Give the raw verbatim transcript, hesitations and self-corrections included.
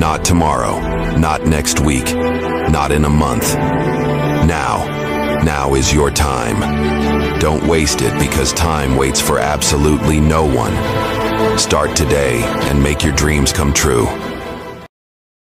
Not tomorrow, not next week, not in a month. Now, now is your time. Don't waste it because time waits for absolutely no one. Start today and make your dreams come true.